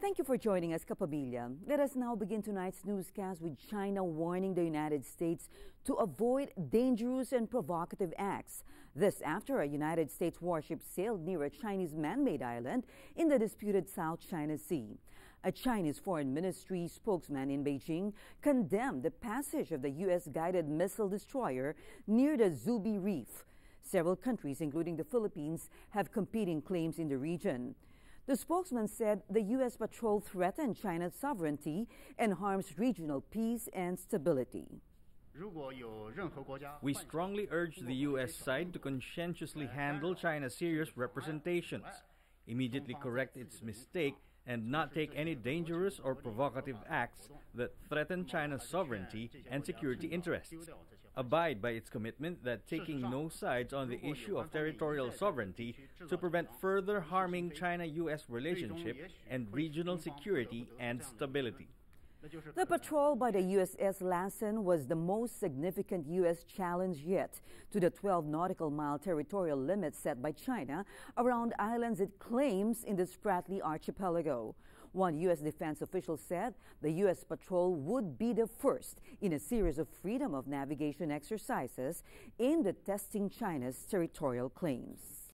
Thank you for joining us, Kapamilya. Let us now begin tonight's newscast with China warning the United States to avoid dangerous and provocative acts. This after a United States warship sailed near a Chinese man-made island in the disputed South China Sea. A Chinese Foreign Ministry spokesman in Beijing condemned the passage of the U.S.-guided missile destroyer near the Zubi Reef. Several countries, including the Philippines, have competing claims in the region. The spokesman said the U.S. patrol threatened China's sovereignty and harms regional peace and stability. We strongly urge the U.S. side to conscientiously handle China's serious representations, immediately correct its mistake, and not take any dangerous or provocative acts that threaten China's sovereignty and security interests. Abide by its commitment that taking no sides on the issue of territorial sovereignty to prevent further harming China-U.S. relationship and regional security and stability. The patrol by the USS Lassen was the most significant U.S. challenge yet to the 12 nautical mile territorial limit set by China around islands it claims in the Spratly archipelago. One U.S. defense official said the U.S. patrol would be the first in a series of freedom of navigation exercises aimed at testing China's territorial claims.